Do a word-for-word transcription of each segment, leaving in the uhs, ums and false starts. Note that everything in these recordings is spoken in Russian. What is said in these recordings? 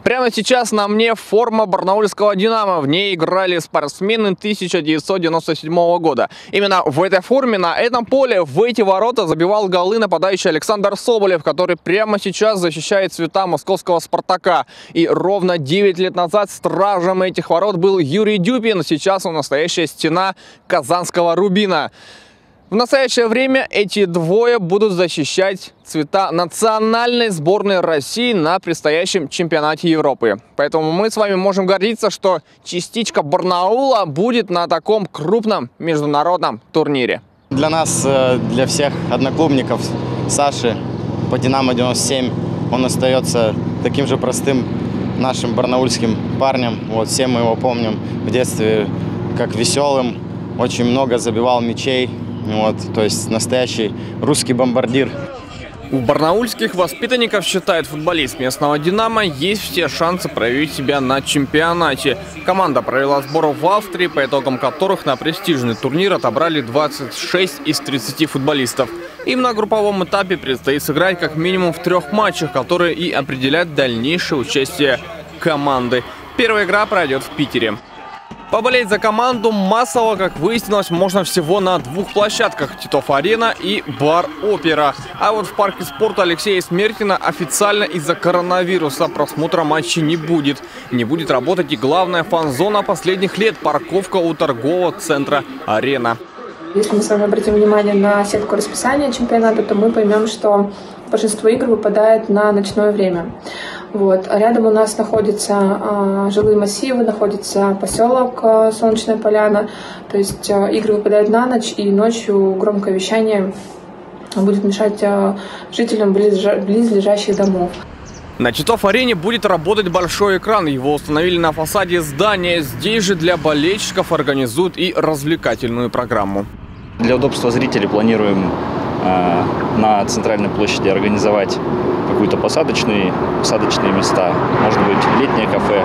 Прямо сейчас на мне форма барнаульского «Динамо». В ней играли спортсмены тысяча девятьсот девяносто седьмого года. Именно в этой форме, на этом поле, в эти ворота забивал голы нападающий Александр Соболев, который прямо сейчас защищает цвета московского «Спартака». И ровно девять лет назад стражем этих ворот был Юрий Дюпин. Сейчас он настоящая стена казанского «Рубина». В настоящее время эти двое будут защищать цвета национальной сборной России на предстоящем чемпионате Европы. Поэтому мы с вами можем гордиться, что частичка Барнаула будет на таком крупном международном турнире. Для нас, для всех одноклубников, Саши по «Динамо» девяносто семь, он остается таким же простым нашим барнаульским парнем. Вот, все мы его помним в детстве как веселым, очень много забивал мячей. Вот, то есть настоящий русский бомбардир. У барнаульских воспитанников, считает футболист местного «Динамо», есть все шансы проявить себя на чемпионате. Команда провела сбор в Австрии, по итогам которых на престижный турнир отобрали двадцать шесть из тридцати футболистов. Им на групповом этапе предстоит сыграть как минимум в трех матчах, которые и определят дальнейшее участие команды. Первая игра пройдет в Питере. Поболеть за команду массово, как выяснилось, можно всего на двух площадках – Титов-Арена и Бар Опера. А вот в парке спорта Алексея Смертина официально из-за коронавируса просмотра матчей не будет. Не будет работать и главная фан-зона последних лет – парковка у торгового центра «Арена». Если мы с вами обратим внимание на сетку расписания чемпионата, то мы поймем, что большинство игр выпадает на ночное время. Вот. А рядом у нас находятся а, жилые массивы, находится поселок а, Солнечная Поляна. То есть а, игры выпадают на ночь, и ночью громкое вещание будет мешать а, жителям близлежа- близлежащих домов. На Титов-Арене будет работать большой экран. Его установили на фасаде здания. Здесь же для болельщиков организуют и развлекательную программу. Для удобства зрителей планируем э, на центральной площади организовать какие-то посадочные, посадочные места, может быть, летнее кафе.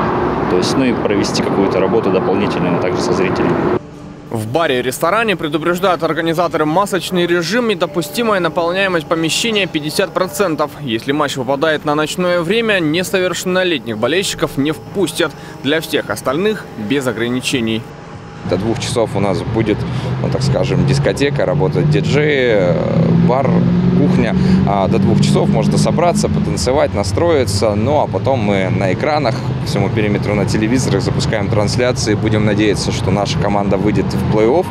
То есть, ну и провести какую-то работу дополнительную также со зрителями. В баре и ресторане предупреждают организаторы: масочный режим и допустимая наполняемость помещения пятьдесят процентов. Если матч выпадает на ночное время, несовершеннолетних болельщиков не впустят. Для всех остальных без ограничений. До двух часов у нас будет, ну, так скажем, дискотека, работать диджей, бар, кухня. А до двух часов можно собраться, потанцевать, настроиться. Ну а потом мы на экранах, по всему периметру на телевизорах запускаем трансляции. Будем надеяться, что наша команда выйдет в плей-офф.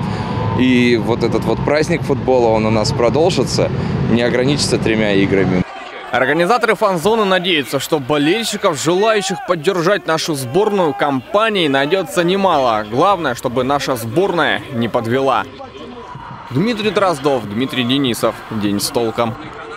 И вот этот вот праздник футбола, он у нас продолжится, не ограничится тремя играми. Организаторы фан-зоны надеются, что болельщиков, желающих поддержать нашу сборную, компаний найдется немало. Главное, чтобы наша сборная не подвела. Дмитрий Дроздов, Дмитрий Денисов. День с толком.